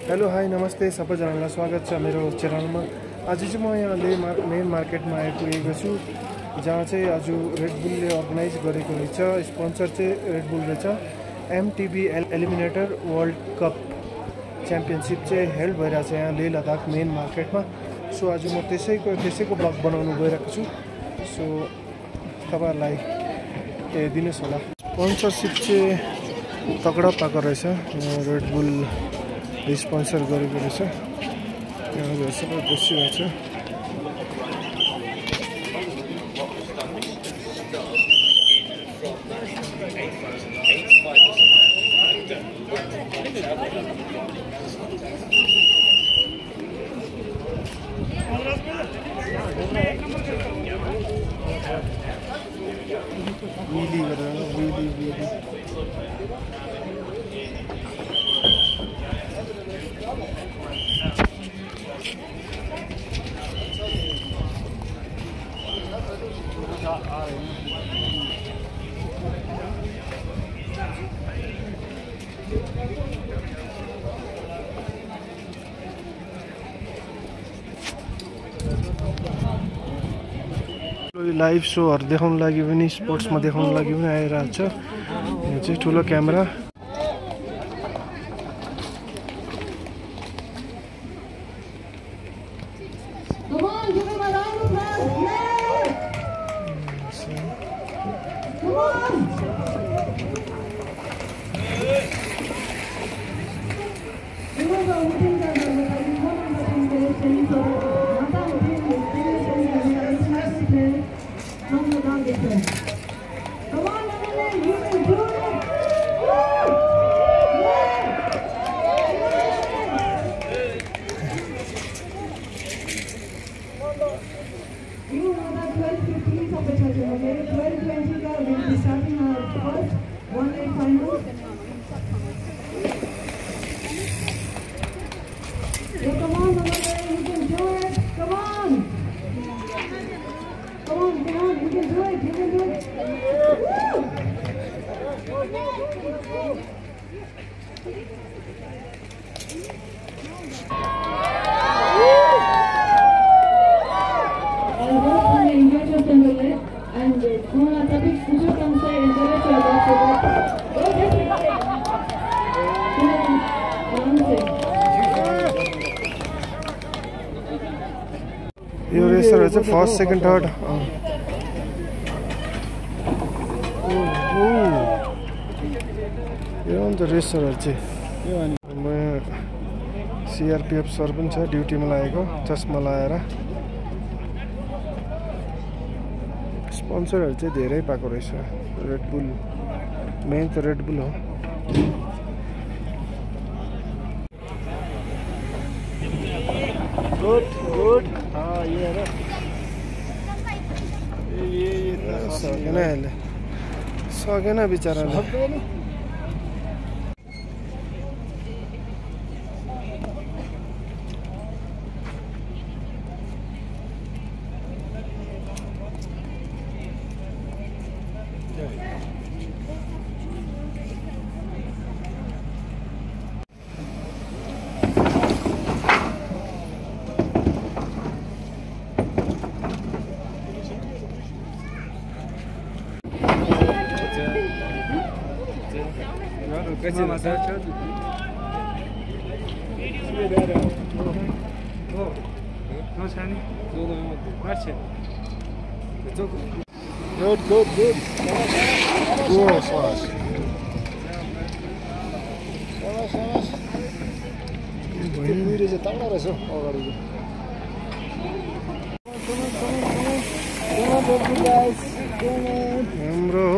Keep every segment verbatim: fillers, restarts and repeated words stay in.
Hello hi नमस्ते सबैजनालाई स्वागत छ मेरो च्यानलमा। आज चाहिँ म यहाँ ले मेन मार्केटमा आइपुगेको छु, जहाँ चाहिँ आज रेडबुलले अर्गनाइज गरेको रहेछ। स्पोन्सर चाहिँ रेडबुल रहेछ। MTB eliminator world cup championship चाहिँ हेल्ड भइरहेछ यहाँ ले लद्दाख मेन मार्केटमा। सो आज म त्यसैको त्यसैको ब्लग बनाउनु गइरहेको छु। सो तपाईहरुलाई हेरिदिनुस् होला। स्पोन्सरसिप चाहिँ तगडा पाएको रहेछ। रेडबुल स्पोन्सर गरेको रहेछ। यहाँ सबै बसिरहेको छ। विली गरेर विली विली लाइभ सोहरु देखाउन लागि पनि स्पोर्ट्समा देखाउन लागि पनि आइरहेको छ। यो चाहिँ ठुलो क्यामेरा। यो रेसर चाहिँ फर्स्ट सेकेन्ड थर्ड यो अन्त रेसरहरू चाहिँ म सिआरपिएफ सर पनि छ ड्युटीमा लागेको, चस्मा लगाएर। स्पोन्सरहरू चाहिँ धेरै पाएको रहेछ। रेडबुल मेन त रेडबुल हो। गुड गुड सकेन अहिले सकेन बिचराले। कैसे मजा अच्छा हो नो छानी दो दो मार्च good good good go fast भइरहेछ तगडा रहेछ अगाडिको। हाम्रो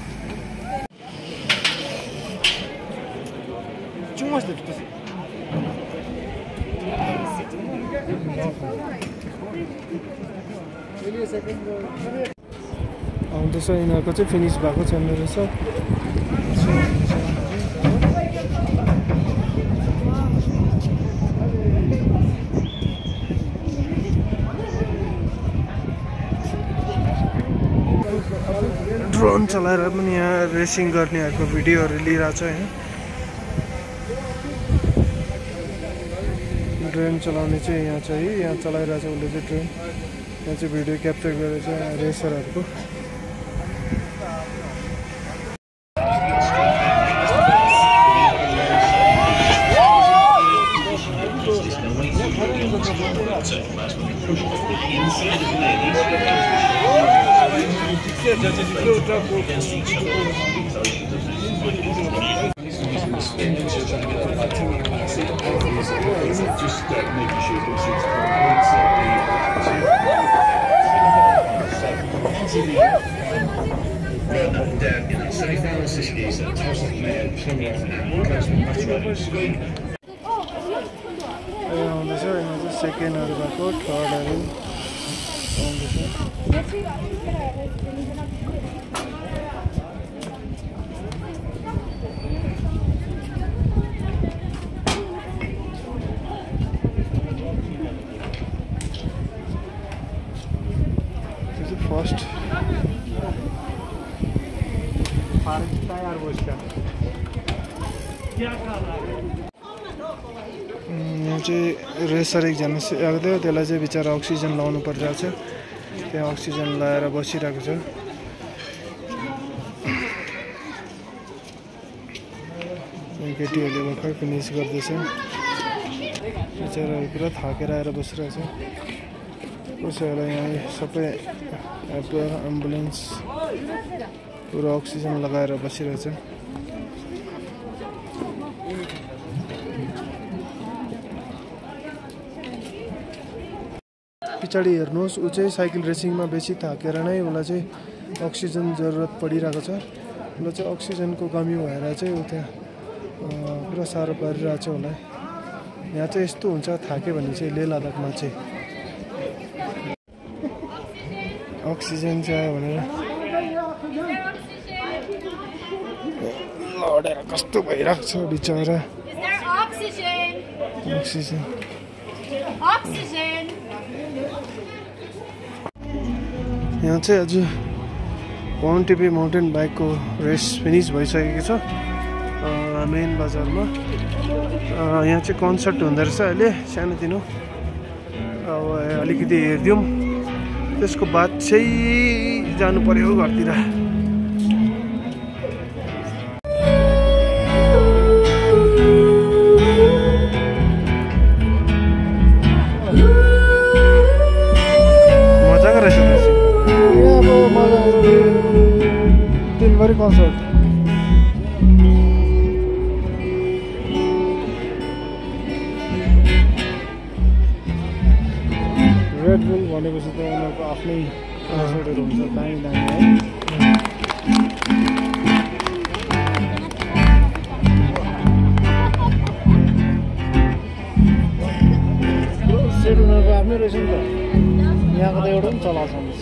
आउँदैछ यिनीहरूको चाहिँ फिनिस भएको छैन रहेछ। ड्रोन चलाएर पनि यहाँ रेसिङ गर्नेहरूको भिडियोहरू लिइरहेको छ यहाँ। ड्रोन चलाउने चाहिँ यहाँ चाहिँ यहाँ चलाइरहेछ उसले चाहिँ ड्रोन। यहाँ चाहिँ भिडियो क्याप्चर गरेर चाहिँ रेसरहरूको आउँदैछ। यहाँ चाहिँ सेकेन्डहरू भएको थर्डहरू आउँदैछ। फर्स्ट यहाँ चाहिँ रेसर एकजना आएको थियो, त्यसलाई चाहिँ बिचरा अक्सिजन लाउनु परिरहेको छ। त्यहाँ अक्सिजन लगाएर बसिरहेको छ। केटीहरूले भर्खर फिनिस गर्दैछ। बिचरा पुरा थाकेर आएर बसिरहेको छ। कसैहरूलाई यहाँ सबै एम्बुलेन्स पुरा अक्सिजन लगाएर बसिरहेछ। पछाडि हेर्नुहोस्, ऊ चाहिँ साइकल रेसिङमा बेसी थाकेर नै उसलाई चाहिँ अक्सिजन जरुरत परिरहेको छ। उसलाई चाहिँ अक्सिजनको कमी भएर चाहिँ ऊ त्यहाँ पुरा साह्रो परिरहेछ उसलाई। यहाँ चाहिँ यस्तो हुन्छ, थाक्यो भने चाहिँ लेह लद्दाखमा चाहिँ अक्सिजन चाहियो भनेर लडेर कस्तो भइरहेको छ बिचरा। अक्सिजन यहाँ चाहिँ आज एमटीबी माउन्टेन बाइकको रेस फिनिस भइसकेको छ मेन बजारमा। यहाँ चाहिँ कन्सर्ट हुँदो रहेछ अहिले सानोतिनो। अब अलिकति हेरिदिउँ, त्यसको बाद चाहिँ जानु पर्यो घरतिर। मजाको रहेछ अब मजा दिनभरि कन्सर्ट। रेड बुल भनेपछि त उनीहरूको आफ्नै कन्सर्टहरू हुन्छ, दामी दामी है। सेट उनीहरूको आफ्नै रहेछ नि त। यहाँको त एउटा पनि चलाएको छ।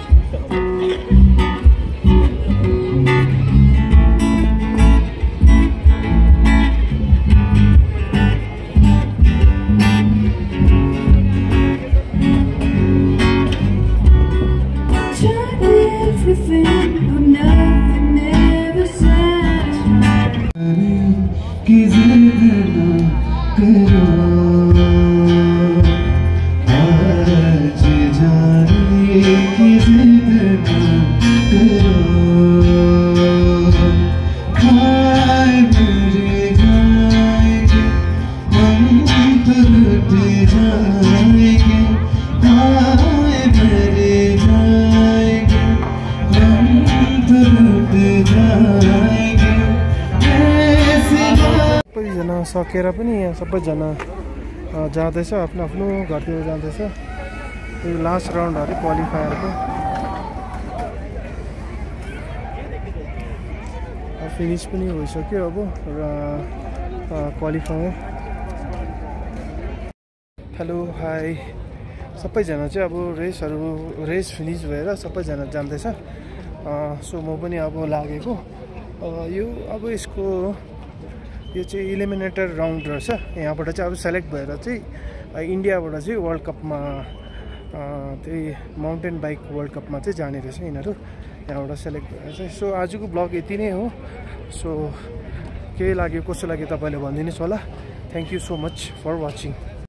सबैजना सकेर पनि यहाँ सबैजना जाँदैछ, आफ्नो आफ्नो घरतिर जाँदैछ। यो लास्ट राउन्ड अरे क्वालिफायरको। फिनिस पनि भइसक्यो अब र क्वालिफायर। हेलो हाई सबैजना चाहिँ अब रेसहरू रेस फिनिस भएर सबैजना जाँदैछ। सो म पनि अब लागेको। यो अब यसको यो चाहिँ इलिमिनेटर राउन्ड रहेछ। यहाँबाट चाहिँ अब सेलेक्ट भएर चाहिँ इन्डियाबाट चाहिँ वर्ल्ड कपमा त्यही माउन्टेन बाइक वर्ल्ड कपमा चाहिँ जाने रहेछ यिनीहरू। यहाँबाट सेलेक्ट भएर चाहिँ। सो आजको ब्लग यति नै हो। सो के लाग्यो कसो लाग्यो तपाईँले भनिदिनुहोस् होला। Thank you so much for watching.